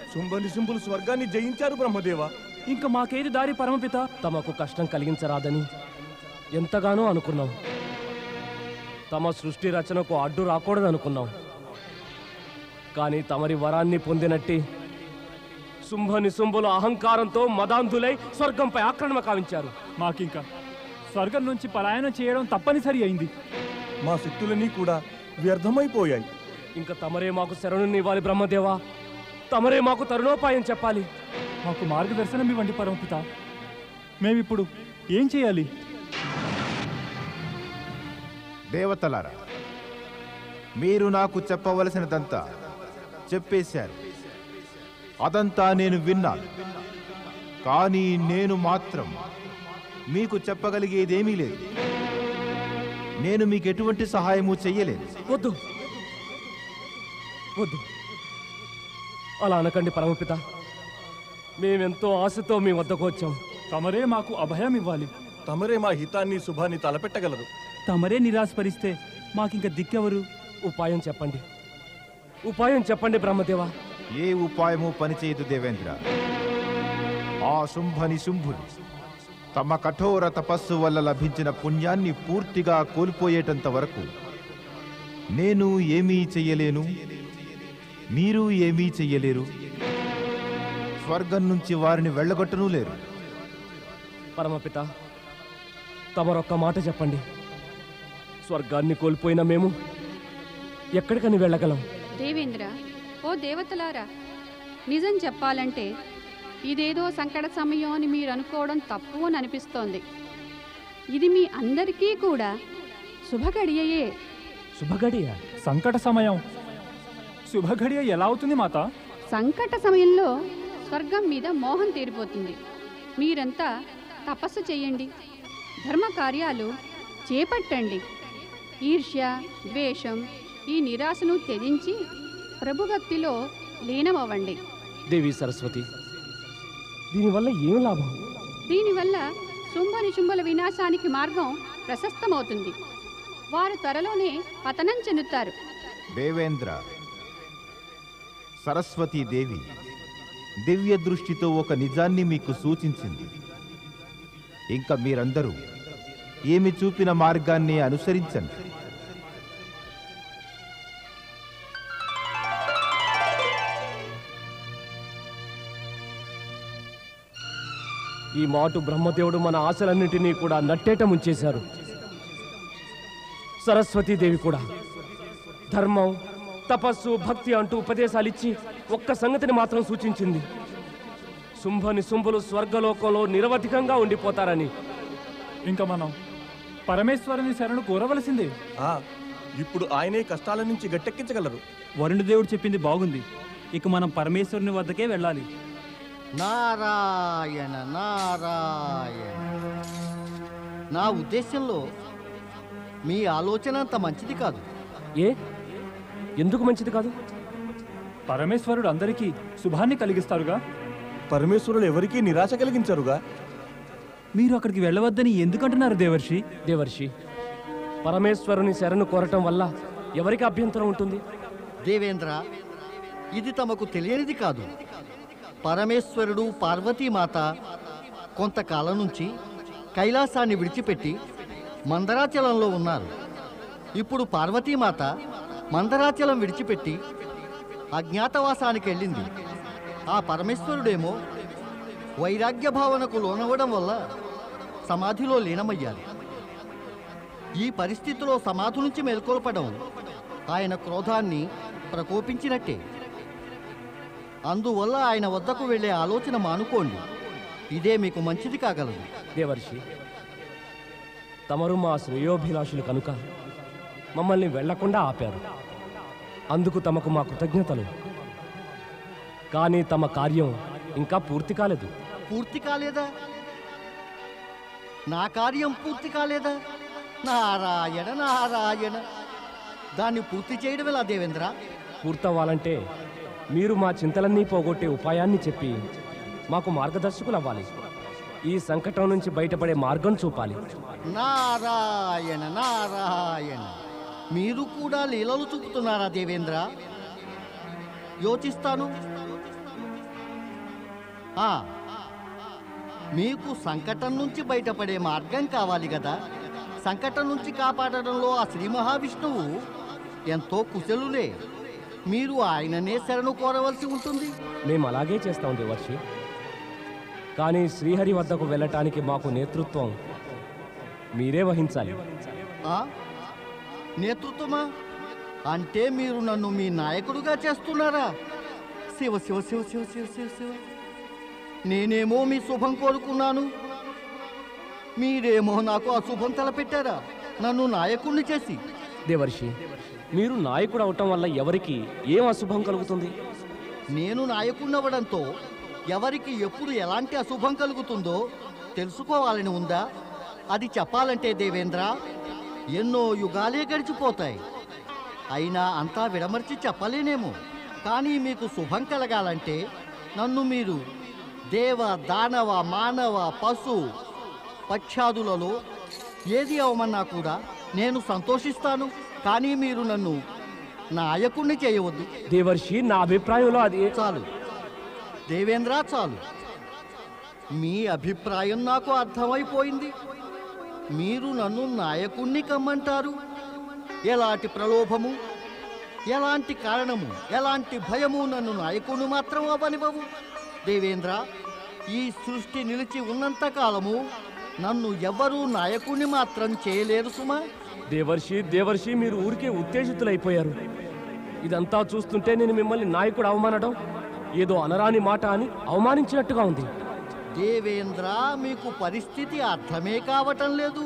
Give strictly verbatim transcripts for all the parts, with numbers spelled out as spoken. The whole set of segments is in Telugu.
శుంభ నిశుంభులు స్వర్గాన్ని జయించారు బ్రహ్మదేవ. ఇంకా మాకేది దారి పరమపిత? తమకు కష్టం కలిగించరాదని ఎంతగానో అనుకున్నాం. తమ సృష్టి రచనకు అడ్డు రాకూడదనుకున్నాం. కానీ తమరి వరాన్ని పొందినట్టి శుంభ నిశుంభుల అహంకారంతో మదాంధులై స్వర్గంపై ఆక్రమణ కావించారు. మాకింకా స్వర్గం నుంచి పలాయనం చేయడం తప్పనిసరి అయింది. మా శక్తులన్నీ కూడా వ్యర్థమైపోయాయి. ఇంకా తమరే మాకు శరణునివ్వాలి బ్రహ్మదేవా. తమరే మాకు తరుణోపాయం చెప్పాలి. మాకు మార్గదర్శనం ఇవ్వండి పరమపిత. మేమిప్పుడు ఏం చేయాలి? దేవతలారా, మీరు నాకు చెప్పవలసినదంతా చెప్పేశారు. అదంతా నేను విన్నాను. కానీ నేను మాత్రం మీకు చెప్పగలిగేదేమీ లేదు. నేను మీకు ఎటువంటి సహాయము చెయ్యలేదు. వద్దు వద్దు అలా అనకండి పరమపిత. మేమెంతో ఆశతో మీ వద్దకు వచ్చాం. తమరే మాకు అభయం ఇవ్వాలి. తమరే మా హితాన్ని శుభాన్ని తలపెట్టగలరు. తమరే నిరాశపరిస్తే మాకింక దిక్కెవరు? ఉపాయం చెప్పండి, ఉపాయం చెప్పండి బ్రహ్మదేవా. ఏ ఉపాయము పనిచేయదు దేవేంద్ర. ఆ శుంభని శుంభులు తమ కఠోర తపస్సు వల్ల లభించిన పుణ్యాన్ని పూర్తిగా కోల్పోయేటంత వరకు నేను ఏమీ చెయ్యలేను, మీరు ఏమీ చెయ్యలేరు. స్వర్గం నుంచి వారిని వెళ్ళగొట్టనూ లేరు. పరమపిత, తమరొక్క మాట చెప్పండి. స్వర్గాన్ని కోల్పోయిన మేము ఎక్కడికని వెళ్ళగలం? దేవేంద్ర, ఓ దేవతలారా, నిజం చెప్పాలంటే ఇదేదో సంకట సమయం అని మీరు అనుకోవడం తప్పు అని అనిపిస్తోంది. ఇది మీ అందరికీ కూడా శుభగడియయే. శుభగడియ? సంకట సమయం శుభగడియ ఎలా అవుతుంది మాత? సంకట సమయంలో స్వర్గం మీద మోహం తీరిపోతుంది. మీరంతా తపస్సు చేయండి, ధర్మ కార్యాలు చేపట్టండి. ఈర్ష్య, ద్వేషం, ఈ నిరాశను త్యజించి ప్రభుభక్తిలో లీనమవ్వండి. దేవి సరస్వతి, దీనివల్ల ఏం లాభం? దీనివల్ల శుంభ నిశుంభుల వినాశానికి మార్గం ప్రశస్తమవుతుంది. వారు త్వరలోనే పతనం చెందుతారు. దేవేంద్ర, సరస్వతీదేవి దివ్య దృష్టితో ఒక నిజాన్ని మీకు సూచించింది. ఇంకా మీరందరూ ఏమి చూపిన మార్గాన్ని అనుసరించండి. ఈ మాటు బ్రహ్మదేవుడు మన ఆశలన్నింటినీ కూడా నట్టేట ముంచేశారు. సరస్వతీదేవి కూడా ధర్మం, తపస్సు, భక్తి అంటూ ఉపదేశాలిచ్చి ఒక్క సంగతిని మాత్రం సూచించింది. శుంభని శుంభులు స్వర్గలోకంలో నిరవధికంగా ఉండిపోతారని. ఇంకా మనం పరమేశ్వరుని శరణు కోరవలసిందే. ఆ ఇప్పుడు ఆయనే కష్టాల నుంచి గట్టెక్కించగలరు. వరుణదేవుడు చెప్పింది బాగుంది. ఇక మనం పరమేశ్వరుని వద్దకే వెళ్ళాలి. నారాయణ నారాయణ. నా ఉద్దేశంలో మీ ఆలోచన అంత మంచిది కాదు. ఏ ఎందుకు మంచిది కాదు? పరమేశ్వరుడు అందరికీ శుభాన్ని కలిగిస్తారుగా. పరమేశ్వరులు ఎవరికీ నిరాశ కలిగించరుగా. మీరు అక్కడికి వెళ్ళవద్దని ఎందుకంటున్నారు దేవర్షి? దేవర్షి, పరమేశ్వరుని శరణు కోరటం వల్ల ఎవరికి అభ్యంతరం ఉంటుంది? దేవేంద్ర, ఇది తమకు తెలియనిది కాదు. పరమేశ్వరుడు, పార్వతీమాత కొంతకాలం నుంచి కైలాసాన్ని విడిచిపెట్టి మందరాచలంలో ఉన్నారు. ఇప్పుడు పార్వతీమాత మందరాచలం విడిచిపెట్టి అజ్ఞాతవాసానికి వెళ్ళింది. ఆ పరమేశ్వరుడేమో వైరాగ్య భావనకు లోనవ్వడం వల్ల సమాధిలో లీనమయ్యారు. ఈ పరిస్థితిలో సమాధి నుంచి మేల్కొల్పడం ఆయన క్రోధాన్ని ప్రకోపించినట్టే. అందువల్ల ఆయన వద్దకు వెళ్ళే ఆలోచన మానుకోండి. ఇదే మీకు మంచిది కాగలదు. దేవర్షి, తమరు మా శ్రేయోభిలాషులు కనుక మమ్మల్ని వెళ్లకుండా ఆపారు. అందుకు తమకు మా కృతజ్ఞతలు. కానీ తమ కార్యం ఇంకా పూర్తి కాలేదు. పూర్తి కాలేదా? నా కార్యం పూర్తి కాలేదా? నారాయణ నారాయణ. దాన్ని పూర్తి చేయడం ఎలా దేవేంద్ర? పూర్తవ్వాలంటే మీరు మా చింతలన్నీ పోగొట్టే ఉపాయాన్ని చెప్పి మాకు మార్గదర్శకులు అవ్వాలి. ఈ సంకటం నుంచి బయటపడే మార్గం చూపాలి. నారాయణ నారాయణ. మీరు కూడా లీలలు చూపుతున్నారా దేవేంద్ర? యోచిస్తాను. ఆ, మీకు సంకటం నుంచి బయటపడే మార్గం కావాలి కదా. సంకటం నుంచి కాపాడడంలో ఆ శ్రీ మహావిష్ణువు ఎంతో కుశలులే. మీరు ఆయననే శరణు కోరవలసి ఉంటుంది. మేము అలాగే చేస్తాం దేవర్షి. కానీ శ్రీహరి వద్దకు వెళ్ళటానికి మాకు నేతృత్వం మీరే వహించాలి. ఆ? నేతృత్వమా? అంటే మీరు నన్ను మీ నాయకుడుగా చేస్తున్నారా? శివ శివ శివ శివ శివ శివ శివ. నేనేమో మీ శుభం కోరుకున్నాను, మీరేమో నాకు అశుభం తలపెట్టారా నన్ను నాయకుడిని చేసి. దేవర్షి, మీరు నాయకుడు అవటం వల్ల ఎవరికి ఏం అశుభం కలుగుతుంది? నేను నాయకుడినవ్వడంతో ఎవరికి ఎప్పుడు ఎలాంటి అశుభం కలుగుతుందో తెలుసుకోవాలని ఉందా? అది చెప్పాలంటే దేవేంద్ర, ఎన్నో యుగాలే గడిచిపోతాయి. అయినా అంతా విడమర్చి చెప్పలేనేమో. కానీ మీకు శుభం కలగాలంటే నన్ను మీరు దేవ, దానవ, మానవ, పశు పక్షాదులలో ఏది అవమన్నా కూడా నేను సంతోషిస్తాను. కానీ మీరు నన్ను నాయకుణ్ణి చేయవద్దు. దేవర్షి, నా అభిప్రాయంలో అది చాలు దేవేంద్ర, చాలు. మీ అభిప్రాయం నాకు అర్థమైపోయింది. మీరు నన్ను నాయకుణ్ణి కమ్మంటారు. ఎలాంటి ప్రలోభము, ఎలాంటి కారణము, ఎలాంటి భయము నన్ను నాయకుడు మాత్రం అవ్వనివ్వవు. దేవేంద్ర, ఈ సృష్టి నిలిచి ఉన్నంత కాలము నన్ను ఎవ్వరూ నాయకుణ్ణి మాత్రం చేయలేరు సుమా. దేవర్షి దేవర్షి మీరు ఊరికే ఉత్తేజితులైపోయారు. ఇదంతా చూస్తుంటే నేను మిమ్మల్ని నాయకుడు అవమానడం ఏదో అనరాని మాట అని అవమానించినట్టుగా ఉంది. దేవేంద్ర, మీకు పరిస్థితి అర్థమే కావటం లేదు.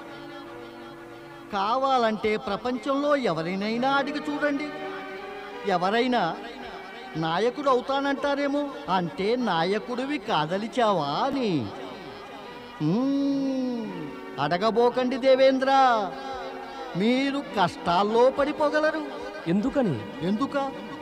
కావాలంటే ప్రపంచంలో ఎవరినైనా అడిగి చూడండి. ఎవరైనా నాయకుడు అవుతానంటారేమో. అంటే నాయకుడివి కాదలిచావా అని. మ్మ్, అడగబోకండి దేవేంద్ర, మీరు కష్టాల్లో పడిపోగలరు. ఎందుకని? ఎందుక?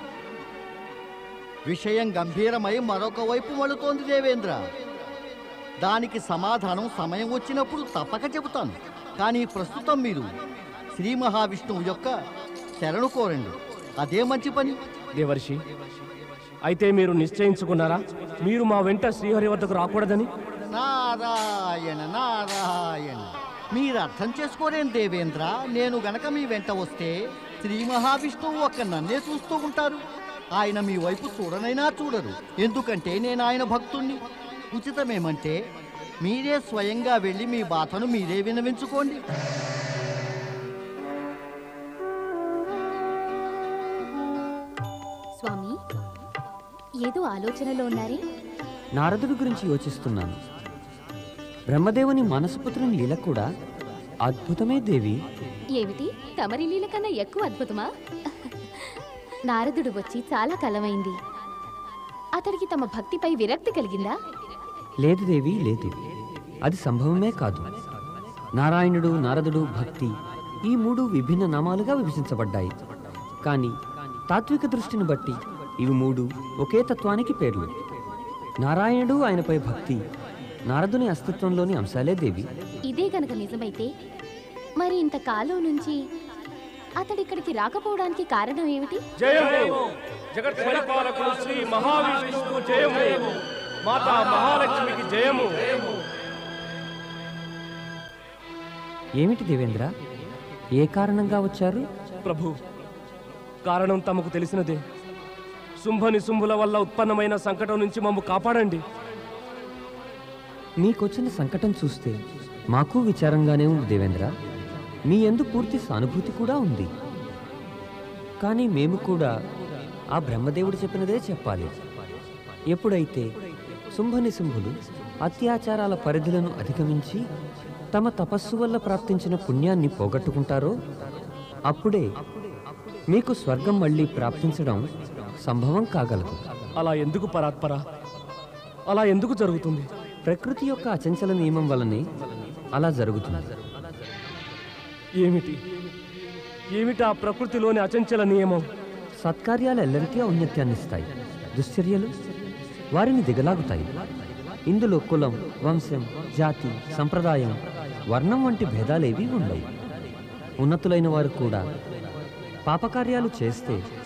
విషయం గంభీరమై మరొక వైపు మళ్ళుతోంది దేవేంద్ర. దానికి సమాధానం సమయం వచ్చినప్పుడు తప్పక చెబుతాను. కానీ ప్రస్తుతం మీరు శ్రీ మహావిష్ణువు యొక్క శరణు కోరండి. అదే మంచి పని. దేవర్షి, అయితే మీరు నిశ్చయించుకున్నారా మీరు మా వెంట శ్రీహరి వద్దకు రాకూడదని? నారాయణ నారాయణ, మీరు అర్థం చేసుకోరేం దేవేంద్ర. నేను గనక మీ వెంట వస్తే శ్రీ మహావిష్ణువు ఒక్క నన్నే చూస్తూ ఉంటారు. ఆయన మీ వైపు చూడనైనా చూడరు. ఎందుకంటే నేను ఆయన భక్తుణ్ణి. ఉచితమేమంటే మీరే స్వయంగా వెళ్ళి మీ బాధను మీరే వినవించుకోండి. స్వామి, ఏదో ఆలోచనలో ఉన్నారే? నారదుడి గురించి యోచిస్తున్నాను. బ్రహ్మదేవుని మనసుపుత్రుని లీల కూడా అద్భుతమే దేవి. ఏమిటి, తమరి లీల కన్నా ఎక్కువ అద్భుతమా? నారదుడు వచ్చి చాలా కాలమైంది. అతడికి తమ భక్తిపై విరక్తి కలిగిందా? లేదు దేవి, లేదు. అది సంభవమే కాదు. నారాయణుడు, నారదుడు, భక్తి ఈ మూడు విభిన్న నామాలుగా విభజించబడ్డాయి. కానీ తాత్విక దృష్టిని బట్టి ఇవి మూడు ఒకే తత్వానికి పేర్లు. నారాయణుడు, ఆయనపై భక్తి నారదుని అస్తిత్వంలోని అంశాలే దేవి. ఇదే గనక నిజమైతే మరి ఇంతకాలం నుంచి అతడిక్కడికి రాకపోవడానికి కారణం ఏమిటి? జయము జగత్ పరిపాలకుడు శ్రీ మహావిష్ణువుకు జయము, మాతా మహాలక్ష్మికి జయము. ఏమిటి దేవేంద్ర, ఏ కారణంగా వచ్చారు? ప్రభు, కారణం తమకు తెలిసినదే. శుంభని శుంభుల వల్ల ఉత్పన్నమైన సంకటం నుంచి మమ్ము కాపాడండి. మీకొచ్చిన సంకటం చూస్తే మాకు విచారంగానే ఉంది దేవేంద్ర. మీ యందు పూర్తి సానుభూతి కూడా ఉంది. కానీ మేము కూడా ఆ బ్రహ్మదేవుడు చెప్పినదే చెప్పాలి. ఎప్పుడైతే శుంభని శుంభులు అత్యాచారాల పరిధులను అధిగమించి తమ తపస్సు వల్ల ప్రాప్తించిన పుణ్యాన్ని పోగొట్టుకుంటారో అప్పుడే మీకు స్వర్గం మళ్ళీ ప్రాప్తించడం సంభవం కాగలదు. అలా ఎందుకు పరాత్పర? అలా ఎందుకు జరుగుతుంది? ప్రకృతి యొక్క అచంచల నియమం వల్లనే అలా జరుగుతుంది. ఏమిటి ఏమిటి ఆ ప్రకృతిలోని అచంచల నియమం? సత్కార్యాలు ఎల్లరికీ ఔన్నత్యాన్నిస్తాయి. దుశ్చర్యలు వారిని దిగలాగుతాయి. ఇందులో కులం, వంశం, జాతి, సంప్రదాయం, వర్ణం వంటి భేదాలేవీ ఉండవు. ఉన్నతులైన వారు కూడా పాపకార్యాలు చేస్తే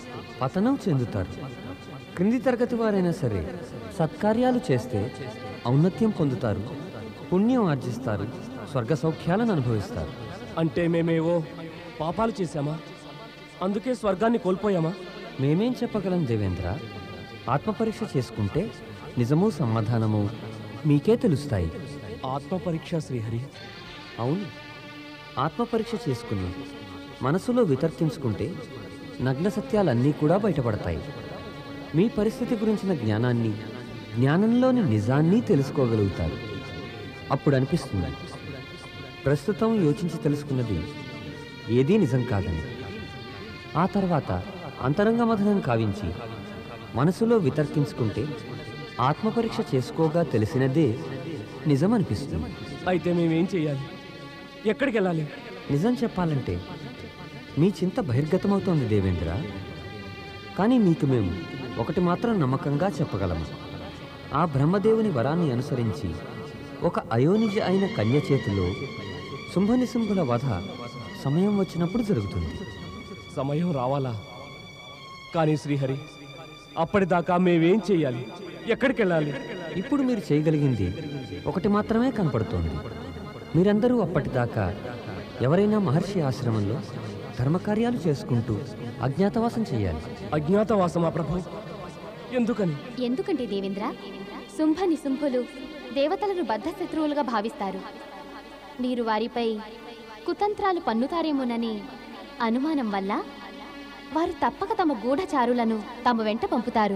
పతనం చెందుతారు. క్రింది తరగతి వారైనా సరే సత్కార్యాలు చేస్తే ఔన్నత్యం పొందుతారు, పుణ్యం ఆర్జిస్తారు, స్వర్గ సౌఖ్యాలను అనుభవిస్తారు. అంటే మేమేవో పాపాలు చేశామా? అందుకే స్వర్గాన్ని కోల్పోయామా? మేమేం చెప్పగలం దేవేంద్ర? ఆత్మపరీక్ష చేసుకుంటే నిజము సమాధానము మీకే తెలుస్తాయి. ఆత్మపరీక్ష శ్రీహరి. అవును, ఆత్మపరీక్ష చేసుకుని మనసులో వితర్కించుకుంటే నగ్న సత్యాలన్నీ కూడా బయటపడతాయి. మీ పరిస్థితి గురించిన జ్ఞానాన్ని, జ్ఞానంలోని నిజాన్ని తెలుసుకోగలుగుతారు. అప్పుడు అనిపిస్తుంది ప్రస్తుతం యోచించి తెలుసుకున్నది ఏదీ నిజం కాదని. ఆ తర్వాత అంతరంగ మథనం కావించి మనసులో వితర్కించుకుంటే ఆత్మపరీక్ష చేసుకోగా తెలిసినదే నిజం అనిపిస్తుంది. అయితే మేమేం చేయాలి? ఎక్కడికి వెళ్ళాలి? నిజం చెప్పాలంటే మీ చింత బహిర్గతమవుతోంది దేవేంద్ర. కానీ మీకు మేము ఒకటి మాత్రం నమ్మకంగా చెప్పగలము. ఆ బ్రహ్మదేవుని వరాన్ని అనుసరించి ఒక అయోనిజ అయిన కన్య చేతిలో శుంభనిశుంభుల వధ సమయం వచ్చినప్పుడు జరుగుతుంది. సమయం రావాలా? కానీ శ్రీహరి, అప్పటిదాకా మేమేం చేయాలి? ఎక్కడికి వెళ్ళాలి? ఇప్పుడు మీరు చేయగలిగింది ఒకటి మాత్రమే కనపడుతోంది. మీరందరూ అప్పటిదాకా ఎవరైనా మహర్షి ఆశ్రమంలో ధర్మకార్యాలు చేసుకుంటూ అజ్ఞాతవాసం చేయాలి. అజ్ఞాతవాసమా ప్రభు? ఎందుకని? ఎందుకంటే దేవేంద్ర, శుంభ నిశుంభులు దేవతలను బద్ధ శత్రువులుగా భావిస్తారు. మీరు వారిపై కుతంత్రాలు పన్నుతారేమోనని అనుమానం వల్ల వారు తప్పక తమ గూఢచారులను తమ వెంట పంపుతారు.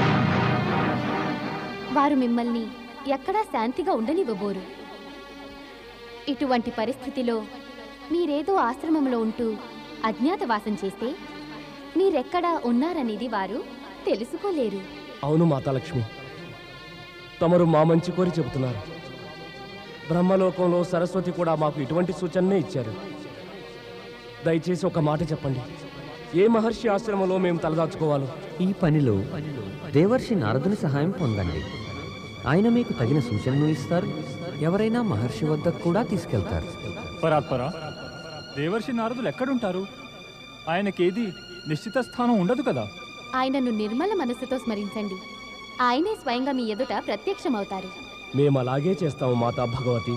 వారు మిమ్మల్ని ఎక్కడా శాంతిగా ఉండనివ్వబోరు. ఇటువంటి పరిస్థితిలో మీరేదో ఆశ్రమంలో ఉంటూ అజ్ఞాతవాసం చేస్తే మీరెక్కడా ఉన్నారనేది వారు తెలుసుకోలేరు. అవును మాతాలక్ష్మి, తమరు మా మంచి కోరి చెబుతున్నారు. బ్రహ్మలోకంలో సరస్వతి కూడా మాకు ఇటువంటి సూచననే ఇచ్చారు. దయచేసి ఒక మాట చెప్పండి, ఏ మహర్షి ఆశ్రమంలో మేము తలదాచుకోవాలో? ఈ పనిలో దేవర్షి నారదుని సహాయం పొందండి. ఆయన మీకు తగిన సూచనలు ఇస్తారు. ఎవరైనా మహర్షి వద్దకు కూడా తీసుకెళ్తారు. పరాత్పరా, దేవర్షి నారదులు ఎక్కడుంటారు? ఆయనకేది నిశ్చిత స్థానం ఉండదు కదా. ఆయనను నిర్మల మనస్సుతో స్మరించండి. ఆయనే స్వయంగా మీ ఎదుట ప్రత్యక్షమవుతారు. మేము అలాగే చేస్తాము మాతా భగవతి.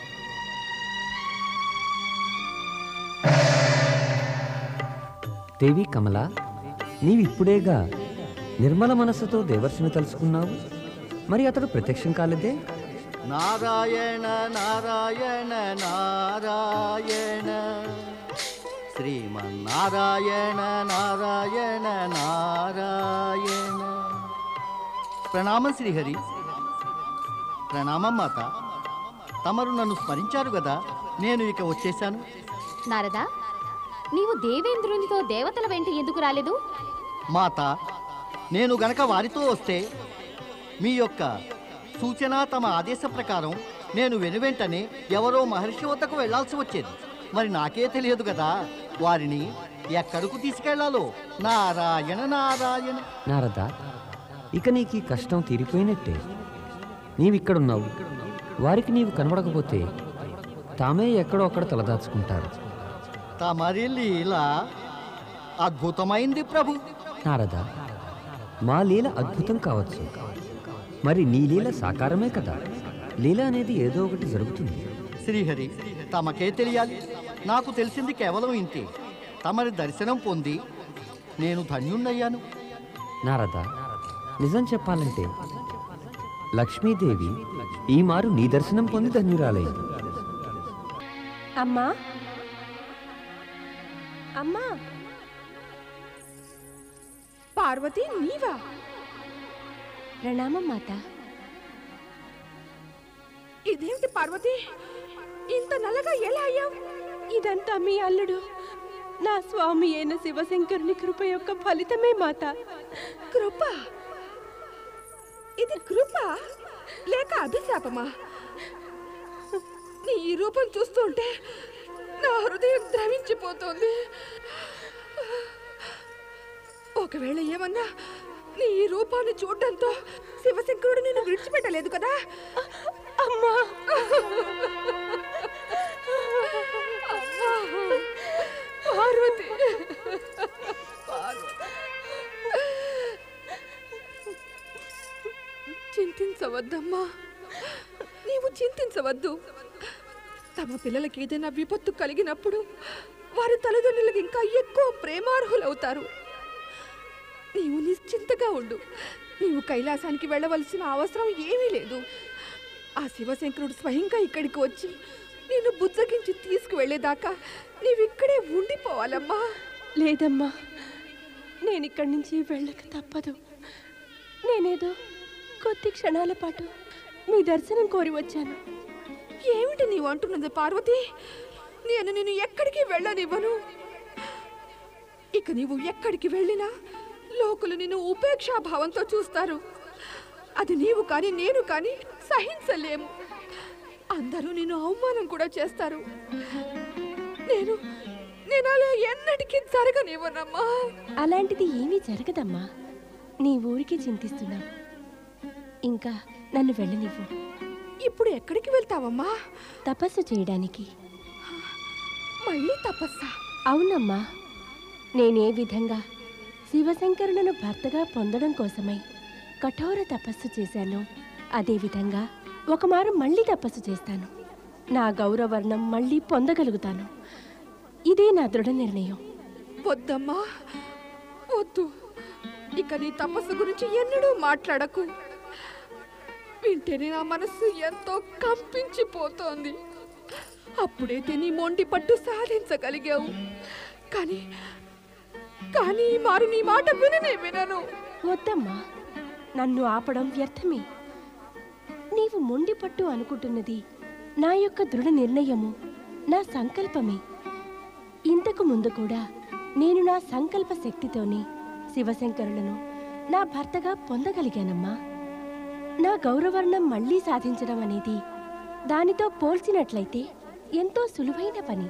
దేవి కమల, నీవిప్పుడేగా నిర్మల మనస్సుతో దేవర్షిని తలుచుకున్నావు. మరి అతడు ప్రత్యక్షం కాలేదే? నారాయణ నారాయణ నారాయణ శ్రీమన్నారాయణ నారాయణ నారాయణ. ప్రణామం శ్రీహరి. ప్రణామం మాత. తమరు నన్ను స్మరించారు కదా, నేను ఇక వచ్చేశాను. నారదా, నీవు దేవేంద్రునితో దేవతల వెంట ఎందుకు రాలేదు? మాత, నేను గనక వారితో వస్తే మీ యొక్క సూచన తమ ఆదేశ ప్రకారం నేను వెనువెంటనే ఎవరో మహర్షి వద్దకు వెళ్లాల్సి వచ్చేది. మరి నాకే తెలియదు కదా వారిని ఎక్కడకు తీసుకెళ్లాలో. నారాయణ నారాయణ. నారదా, ఇక నీకు ఈ కష్టం తీరిపోయినట్టే. నీవిక్కడున్నావు, వారికి నీవు కనబడకపోతే తామే ఎక్కడో అక్కడ తలదాచుకుంటారు. తమరి లీల అద్భుతమైంది ప్రభు. నారదా, మా లీల అద్భుతం కావచ్చు, మరి నీ లీల సాకారమే కదా. లీల అనేది ఏదో ఒకటి జరుగుతుంది. శ్రీహరి, తమకే తెలియాలి. నాకు తెలిసింది కేవలం ఇంతే. తమరి దర్శనం పొంది నేను ధన్యుణ్ణయ్యాను. నారదా, నిజం చెప్పాలంటే లక్ష్మీదేవి ఈ మారు నీ దర్శనం పొంది ధన్యురాలైంది. అమ్మా అమ్మా, పార్వతి నీవా? ప్రణామం మాత. ఇదేమిటి పార్వతి, ఇంత నల్లగా ఎలా అయ్యావు? ఇదంతా మీ అల్లుడు నా స్వామి అయిన శివశంకరుని కృప యొక్క ఫలితమే మాత. కృప? ఇది కృప లేక అభిశాపమా? నీ ఈ రూపం చూస్తుంటే నా హృదయం ద్రవించిపోతోంది. ఒకవేళ ఏమన్నా నీ ఈ రూపాన్ని చూడడంతో శివశంకరుడు నిన్ను విడిచిపెట్టలేదు కదా? అమ్మా, పార్వతి, చింతించవద్దమ్మా, నీవు చింతించవద్దు. తమ పిల్లలకి ఏదైనా విపత్తు కలిగినప్పుడు వారి తల్లిదండ్రులకు ఇంకా ఎక్కువ ప్రేమార్హులవుతారు. నీవు నిశ్చింతగా ఉండు. నీవు కైలాసానికి వెళ్ళవలసిన అవసరం ఏమీ లేదు. ఆ శివశంకరుడు స్వయంగా ఇక్కడికి వచ్చి నిన్ను బుజ్జగించి తీసుకువెళ్ళేదాకా నీవిక్కడే ఉండిపోవాలమ్మా. లేదమ్మా, నేను ఇక్కడి నుంచి వెళ్ళక తప్పదు. నేనేదో కొద్ది క్షణాల పాటు మీ దర్శనం కోరి వచ్చాను. ఏమిటి నీవు అంటున్నది పార్వతి? నేను నిన్ను ఎక్కడికి వెళ్ళనివ్వను. ఇక నీవు ఎక్కడికి వెళ్ళినా లోకులు నిన్ను ఉపేక్షాభావంతో చూస్తారు. అది నీవు కానీ నేను కానీ సహించలేము. అందరూ నిన్ను అవమానం కూడా చేస్తారు. నేను నేను అలా ఎన్నటికీ జరగనివ్వనమ్మా. అలాంటిది ఏమీ జరగదమ్మా. నీ ఊరికి చింతిస్తున్నావు. ఇంకా నన్ను వెళ్ళనివ్వు. ఇప్పుడు ఎక్కడికి వెళ్తావమ్మా? తపస్సు చేయడానికి. మళ్ళీ తపస్సా? అవునమ్మా. నేనే విధంగా శివశంకరులను భర్తగా పొందడం కోసమై కఠోర తపస్సు చేశాను, అదేవిధంగా ఒకమారు మళ్ళీ తపస్సు చేస్తాను. నా గౌరవర్ణం మళ్ళీ పొందగలుగుతాను. ఇదే నా దృఢ నిర్ణయం. వద్దమ్మా, వద్దు. ఇక నీ తపస్సు గురించి ఎన్నడూ మాట్లాడకు. వింటేనే నా మనసు ఎంతో కంపించిపోతోంది. అప్పుడైతే నీ మొండి పట్టు సాధించగలిగావు. కానీ కానీ మారు నీ మాట విననే వినను. వద్దమ్మా, నన్ను ఆపడం వ్యర్థమే. నీవు మొండి పట్టు అనుకుంటున్నది నా యొక్క దృఢ నిర్ణయము, నా సంకల్పమే. ఇంతకు ముందు కూడా నేను నా సంకల్ప శక్తితోనే శివశంకరులను నా భర్తగా పొందగలిగానమ్మా. నా గౌరవర్ణం మళ్ళీ సాధించడం అనేది దానితో పోల్చినట్లయితే ఎంతో సులువైన పని.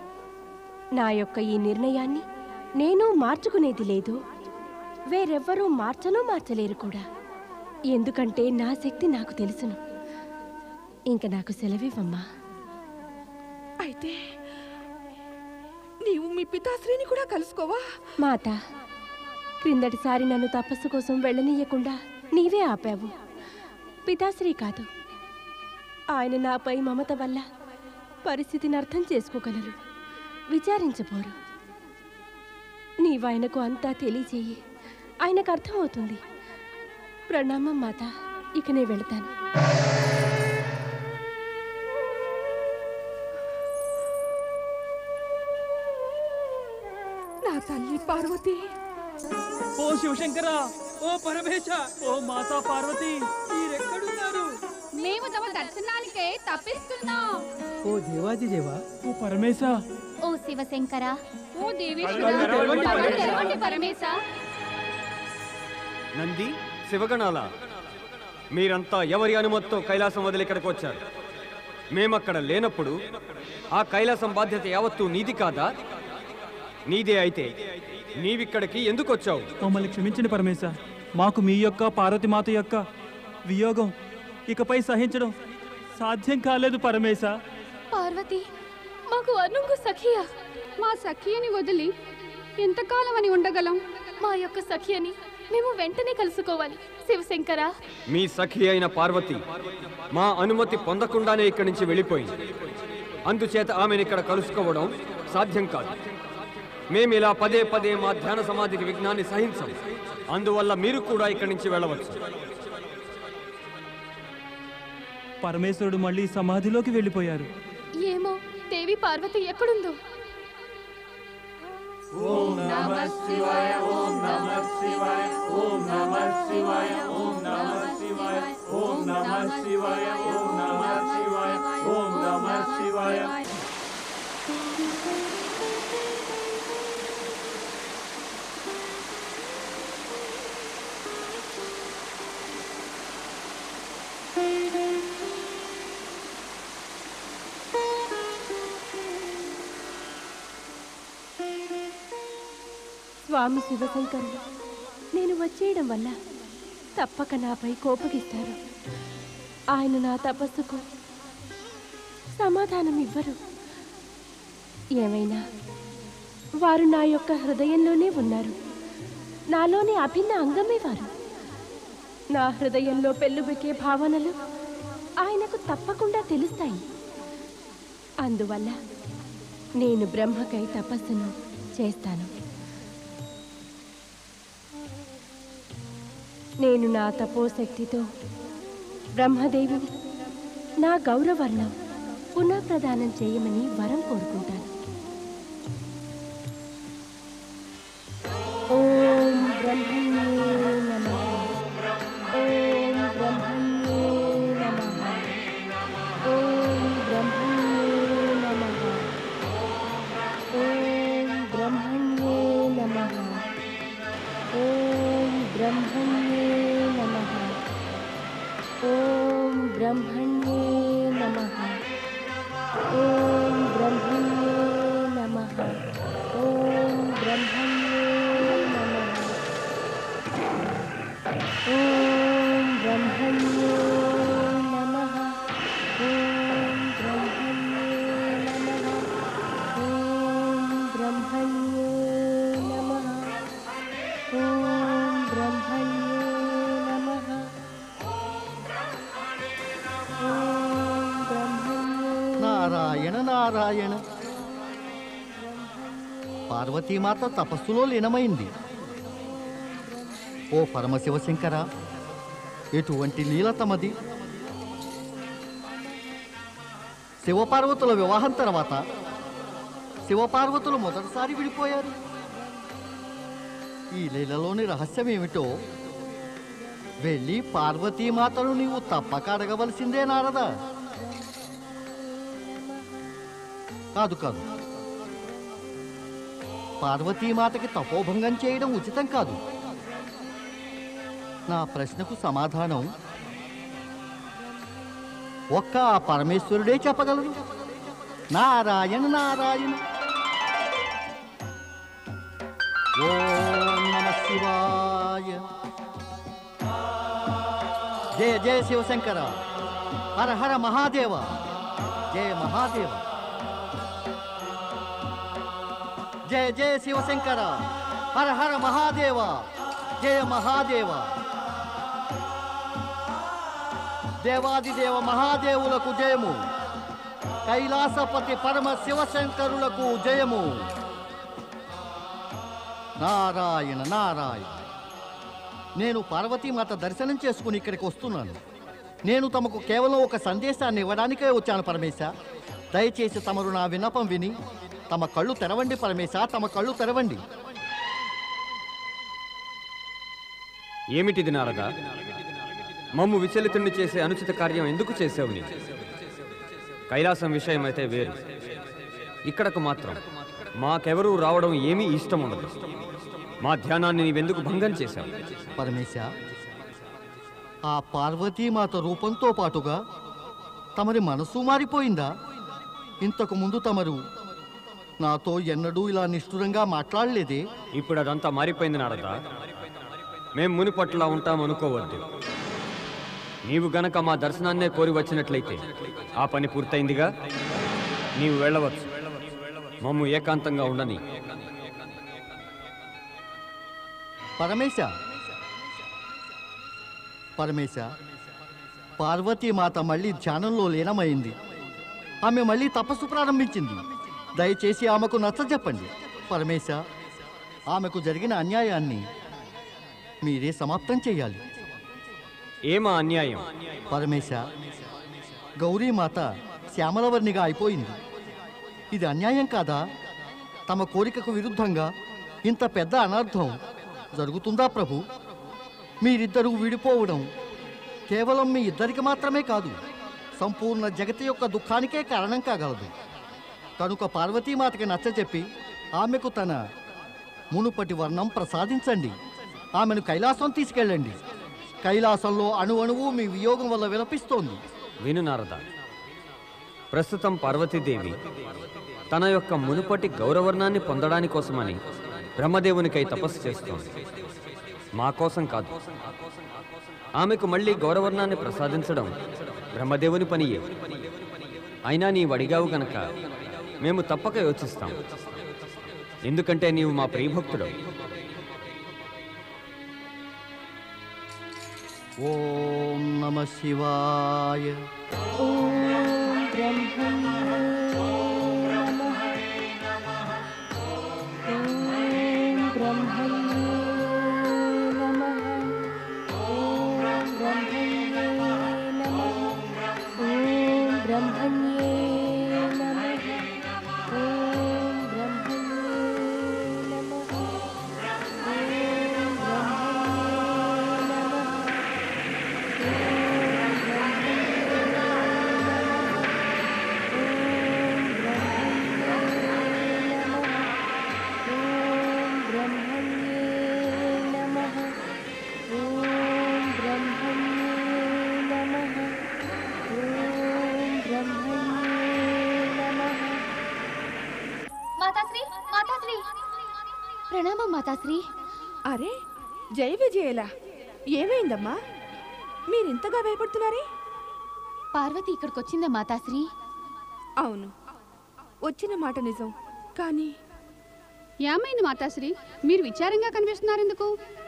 నా యొక్క ఈ నిర్ణయాన్ని నేను మార్చుకునేది లేదు. వేరెవ్వరూ మార్చనూ మార్చలేరు కూడా. ఎందుకంటే నా శక్తి నాకు తెలుసును. ఇంక నాకు సెలవివ్వమ్మా. అయితే నీవు మీ పితాశ్రీని కూడా కలుసుకోవా? మాత, క్రిందటిసారి నన్ను తపస్సు కోసం వెళ్ళనీయకుండా నీవే ఆపావు. పితాశ్రీ కాదు, ఆయన నాపై మమత వల్ల పరిస్థితిని అర్థం చేసుకోగలరు, విచారించబోరు. నీవాయనకు అంతా తెలియజేయి, ఆయనకు అర్థమవుతుంది. ప్రణామం మాత, ఇక నేను వెళతాను. నా తల్లి పార్వతి. ఓ శివశంకర, ఓ పరమేశ, ఓ మాతా పార్వతి, మీరెక్కడున్నారు? మేము తమ దర్శనానికే తప్పిస్తున్నాం. ఓ దేవాది దేవా, ఓ పరమేశ, ఓ శివశంకర, ఓ దేవేశ్వర, పరమేశ. నంది, శివగణాల, మీరంతా ఎవరి అనుమతితో కైలాసం వదిలి ఇక్కడికి వచ్చారు? మేమక్కడ లేనప్పుడు ఆ కైలాసం బాధ్యత యావత్తూ నీది కాదా? నీదే అయితే నీవిక్కడికి ఎందుకు వచ్చావు? మమ్మల్ని క్షమించండి పరమేశ. మాకు మీ యొక్క పార్వతీమాత యొక్క వియోగం ఇకపై సహించడం సాధ్యం కాలేదు పరమేశ. పార్వతి మాకు అనుంగు సఖియా. మా సఖియని వదిలి ఎంతకాలం అని ఉండగలం? మా యొక్క సఖియని మేము వెంటనే కలుసుకోవాలి. శివశంకర, మీ సఖి అయిన పార్వతి మా అనుమతి పొందకుండానే ఇక్కడి నుంచి వెళ్ళిపోయింది. అందుచేత ఆమెను ఇక్కడ కలుసుకోవడం సాధ్యం కాదు. మేము ఇలా పదే పదే మా ధ్యాన సమాధికి విఘ్నాన్ని సహించం. అందువల్ల మీరు కూడా ఇక్కడి నుంచి వెళ్ళవచ్చు. పరమేశ్వరుడు మళ్ళీ సమాధిలోకి వెళ్ళిపోయారు. ఏమో దేవి పార్వతి ఎక్కడుందో. ఓం నమః శివాయ, ఓం నమః శివాయ, ఓం నమః శివాయ, ఓం నమః శివాయ, ఓం నమః శివాయ, ఓం నమః శివాయ, ఓం నమః శివాయ. స్వామి శివశంకరులు నేను వచ్చేయడం వల్ల తప్పక నాపై కోపగిస్తారు. ఆయన నా తపస్సుకు సమాధానం ఇవ్వరు. ఏమైనా వారు నా యొక్క హృదయంలోనే ఉన్నారు. నాలోని అభిన్న అంగమే వారు. నా హృదయంలో పెళ్ళుబెక్కే భావనలు ఆయనకు తప్పకుండా తెలుస్తాయి. అందువల్ల నేను బ్రహ్మకై తపస్సును చేస్తాను. నేను నా తపోశక్తితో బ్రహ్మదేవుని నా గౌరవర్ణం పునఃప్రదానం చేయమని వరం కోరుకుంటాను. ఓం బ్రహ్మణ్యే నమః. ఓం బ్రహ్మణ్యే నమః. ఓం బ్రహ్మణ్యే నమః. ఓం బ్రహ్మణ్యే నమః. ఓం బ్రహ్మణ్యే నమః. ఓం బ్రహ్మణ్యే నమః. ఓం బ్రహ్మణ్యే నమః. ఓం బ్రహ్మణ్యే నమః. ఓం బ్రహ్మణ్యే నమః. ఓం బ్రహ్మణ్యే నమః. ఓం బ్రహ్మణ్యే నమః. ఓం బ్రహ్మణ్యే నమః. ఓం బ్రహ్మణ్యే నారాయణ నారాయణ. పార్వతీమాత తపస్సులో లీనమైంది. ఓ పరమశివశంకర, ఎటువంటి లీల తమది! శివపార్వతుల వివాహం తర్వాత శివపార్వతులు మొదటిసారి విడిపోయారు. ఈ లీలలోని రహస్యం ఏమిటో వెళ్ళి పార్వతీమాతను నీవు తప్పక అడగవలసిందే నారదా. కాదు కాదు పార్వతీమాతకి తపోభంగం చేయడం ఉచితం కాదు. నా ప్రశ్నకు సమాధానం ఒక్క ఆ పరమేశ్వరుడే చెప్పగలరు. నారాయణ నారాయణ. ఓం నమ శివాయ. జయ జయ శివశంకర. హర హర మహాదేవ. జయ మహాదేవ. జయ జయ శివశంకర. హర హర మహాదేవ. జయ మహాదేవ. దేవాదిదేవ మహాదేవులకు జయము. కైలాసపతి పరమ శివశంకరులకు జయము. నారాయణ నారాయణ. నేను పార్వతీమాత దర్శనం చేసుకుని ఇక్కడికి వస్తున్నాను. నేను తమకు కేవలం ఒక సందేశాన్ని ఇవ్వడానికే వచ్చాను పరమేశ. దయచేసి తమరు నా విన్నపం విని తమ కళ్ళు తెరవండి పరమేశ. తమ కళ్ళు తెరవండి. ఏమిటిది నారదా? మమ్ము విచలితుణ్ణి చేసే అనుచిత కార్యం ఎందుకు చేసావు నీ? కైలాసం విషయం అయితే వేరు. ఇక్కడకు మాత్రం మాకెవరూ రావడం ఏమీ ఇష్టం ఉండదు. మా ధ్యానాన్ని నీవెందుకు భంగం చేశావు? పరమేశ, ఆ పార్వతీమాత రూపంతో పాటుగా తమరి మనసు మారిపోయిందా? ఇంతకు ముందు తమరు నాతో ఎన్నడూ ఇలా నిష్ఠురంగా మాట్లాడలేదే. ఇప్పుడు అదంతా మారిపోయింది నారదా. మేం మునిపట్లా ఉంటామనుకోవద్దు. నీవు గనక మా దర్శనాన్నే కోరి వచ్చినట్లయితే ఆ పని పూర్తయిందిగా. నీవు వెళ్ళవచ్చు. మమ్ము ఏకాంతంగా ఉండని. పరమేశ పరమేశ పార్వతీమాత మళ్ళీ ధ్యానంలో లీనమైంది. ఆమె మళ్ళీ తపస్సు ప్రారంభించింది. దయచేసి ఆమెకు నచ్చజెప్పండి పరమేశ. ఆమెకు జరిగిన అన్యాయాన్ని మీరే సమాప్తం చేయాలి. ఏమా అన్యాయం? పరమేశ, గౌరీమాత శ్యామలవర్ణిగా అయిపోయింది. ఇది అన్యాయం కాదా? తమ కోరికకు విరుద్ధంగా ఇంత పెద్ద అనర్థం జరుగుతుందా ప్రభు? మీరిద్దరూ విడిపోవడం కేవలం మీ ఇద్దరికి మాత్రమే కాదు, సంపూర్ణ జగతి యొక్క దుఃఖానికే కారణం కాగలదు. కనుక పార్వతీమాతకి నచ్చజెప్పి ఆమెకు తన మునుపటి వర్ణం ప్రసాదించండి. ఆమెను కైలాసం తీసుకెళ్ళండి. కైలాసంలో అణువణువు మీ వియోగం వల్ల విలపిస్తోంది. విను నారద, ప్రస్తుతం పార్వతీదేవి తన యొక్క మునుపటి గౌరవర్ణాన్ని పొందడాని కోసమని బ్రహ్మదేవునికై తపస్సు చేస్తోంది. మా కోసం కాదు. ఆమెకు మళ్ళీ గౌరవర్ణాన్ని ప్రసాదించడం బ్రహ్మదేవుని పనియే. అయినా నీవు అడిగావు గనక మేము తప్పక యోచిస్తాం. ఎందుకంటే నీవు మా ప్రియభక్తుడవు. ఓం నమః శివాయ. ఓం బ్రహ్మణ్యే నమః. ఓం బ్రహ్మణ్యే నమః. ఓం బ్రహ్మణ్యే నమః. ఓం బ్రహ్మణ్యే నమః. ఓం బ్రహ్మణ్యే నమః. మాతాశ్రీ మాతాశ్రీ ప్రణామం మాతాశ్రీ. అరే జయ విజయలా, ఏమైందమ్మా? మీరింతగా భయపడుతున్నారే? పార్వతి ఇక్కడికి వచ్చిందా మాతాశ్రీ? అవును, వచ్చిన మాట నిజం. కానీ ఏమైంది మాతాశ్రీ? మీరు విచారంగా కనిపిస్తున్నారు ఎందుకు?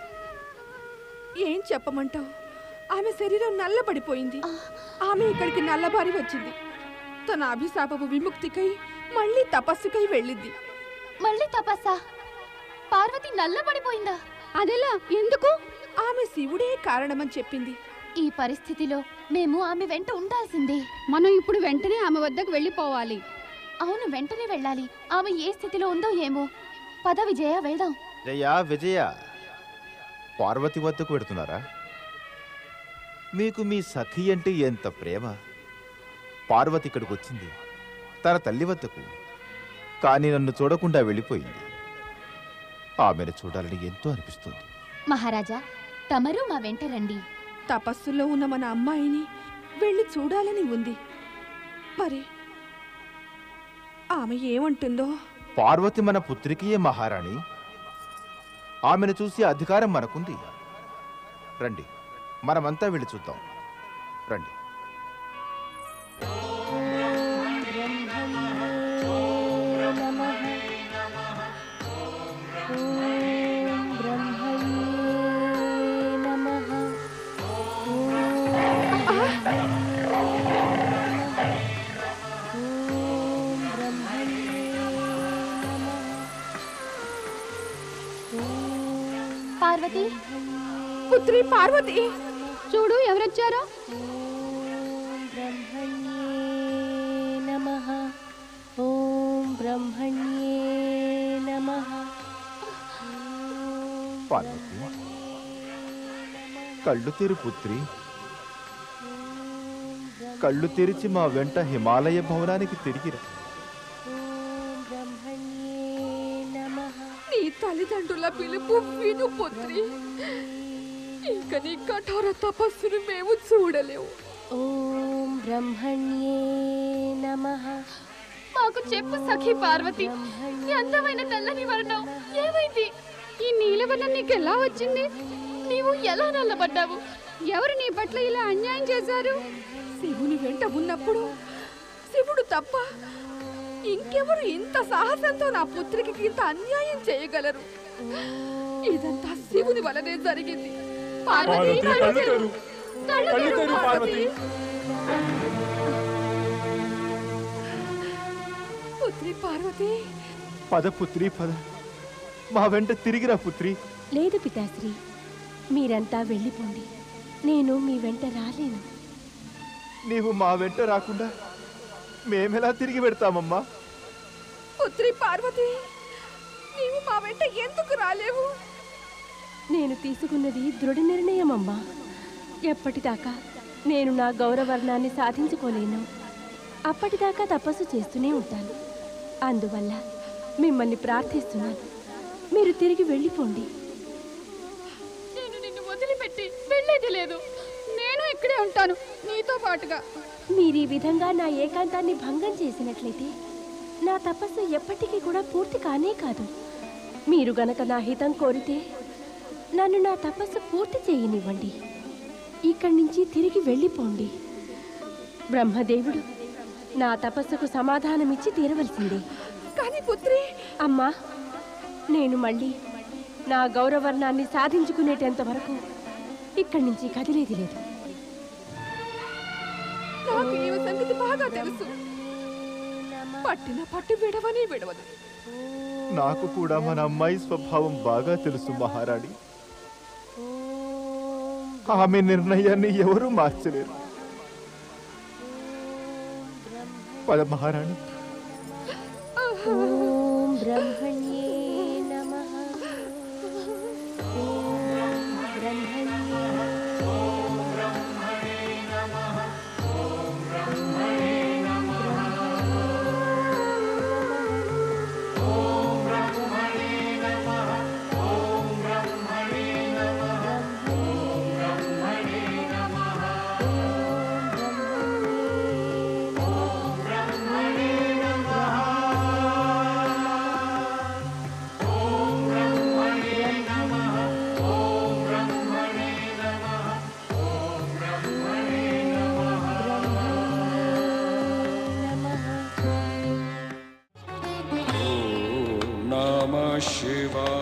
ఏం చెప్పమంటావు? ఆమె శరీరం నల్లబడిపోయింది. ఆమె ఇక్కడికి నల్లబారి వచ్చింది. తన అభిశాపపు విముక్తికై మళ్ళీ తపస్సుకై వెళ్ళింది. మళ్ళీ తపస్సా? పార్వతి నల్లబడిపోయిందా? అదెలా? ఎందుకు? ఆమె శివుడే కారణమని చెప్పింది. ఈ పరిస్థితిలో మేము ఆమె వెంట ఉండాల్సిందే. మనం ఇప్పుడు వెంటనే ఆమె వద్దకు వెళ్ళిపోవాలి. అవును, వెంటనే వెళ్ళాలి. ఆమె ఏ స్థితిలో ఉందో ఏమో. పద విజయ, వెళ్దాం. జయ విజయ, పార్వతి వద్దకు పెడుతున్నారా? మీకు మీ సఖి అంటే ఎంత ప్రేమ. పార్వతి ఇక్కడికి వచ్చింది తన తల్లి వద్దకు, కానీ నన్ను చూడకుండా వెళ్ళిపోయింది. ఆమెను చూడాలని ఎంతో అనిపిస్తుంది. మహారాజా, తమరు మా వెంట రండి. తపస్సులో ఉన్న మన అమ్మాయిని వెళ్ళి చూడాలని ఉంది. మరి ఆమె ఏమంటుందో? పార్వతి మన పుత్రికియే మహారాణి. ఆమెను చూసి అధికారం మనకుంది. రండి, మనమంతా వెళ్ళి చూద్దాం. రండి. పార్వతి, పుత్రి పార్వతి, చూడు ఎవరొచ్చారో. బ్రహ్మణ్యే నమః. ఓం బ్రహ్మణ్యే నమః. పార్వతి, కళ్ళు తెరు పుత్రి. కళ్ళు తెరిచి మా వెంట హిమాలయ భవనానికి తిరిగిరా. నీ తల్లిదండ్రుల పిలుపు విను పుత్రి. ఇక నీ కఠోర తపస్సును మేము చూడలేము. ఓం బ్రహ్మణ్యే నమః. మాకు చెప్పు సఖి పార్వతి, ఈ అందమైన తెల్లని వర్ణం ఏమైంది? ఈ నీలవర్ణం నీకెలా వచ్చింది? నీవు ఎలా నల్లబడ్డావు? ఎవరు నీ పట్ల ఇలా అన్యాయం చేశారు? శివుని వెంట ఉన్నప్పుడు శివుడు తప్ప ఇంకెవరు ఇంత సాహసంతో నా పుత్రికి ఇంత అన్యాయం చేయగలరు? ఇదంతా శివుని వలనే జరిగింది. పార్వతి, కళ్ళు తెరు. కళ్ళు తెరు పార్వతి. పుత్రి పార్వతి. పద పుత్రి, పద. మా వెంట తిరిగిరా పుత్రి. లేదు పితాశ్రీ, మీరంతా వెళ్ళిపోండి. నేను మీ వెంట రాలేను. నీవు మా వెంట రాకుండా మేమెలా తిరిగి పెడతామమ్మా? పుత్రి పార్వతి, నీవు మా వెంట ఎందుకు రాలేవు? నేను తీసుకున్నది దృఢ నిర్ణయం అమ్మా. ఎప్పటిదాకా నేను నా గౌరవర్ణాన్ని సాధించుకోలేను, అప్పటిదాకా తపస్సు చేస్తూనే ఉంటాను. అందువల్ల మిమ్మల్ని ప్రార్థిస్తున్నాను, మీరు తిరిగి వెళ్ళిపోండి. నేను నిన్ను వదిలిపెట్టి వెళ్ళేది లేదు. నేను ఇక్కడే ఉంటాను నీతో పాటుగా. మీరు ఈ విధంగా నా ఏకాంతాన్ని భంగం చేసినట్లయితే నా తపస్సు ఎప్పటికీ కూడా పూర్తి కానే కాదు. మీరు గనక నా హితం కోరితే నన్ను నా తపస్సు పూర్తి చేయనివ్వండి. ఇక్కడి నుంచి తిరిగి వెళ్ళిపోండి. బ్రహ్మదేవుడు నా తపస్సుకు సమాధానమిచ్చి తీరవలసిందే. కానీ పుత్రి, అమ్మా, నేను మళ్ళీ నా గౌరవర్ణాన్ని సాధించుకునేటంత వరకు ఇక్కడి నుంచి కదిలేది లేదు. నాకు ఈమె సంగతి బాగా తెలుసు. పట్టిన పట్టు విడవని విడవదు. నాకు కూడా మన అమ్మాయి స్వభావం బాగా తెలుసు మహారాణి. ఆమె నిర్ణయాన్ని ఎవరూ మార్చలేరు. పద మహారాణి. ఓం బ్రహ్మణ్యే నమః. ఓం బ్రహ్మణ్యే Namah Shivaya.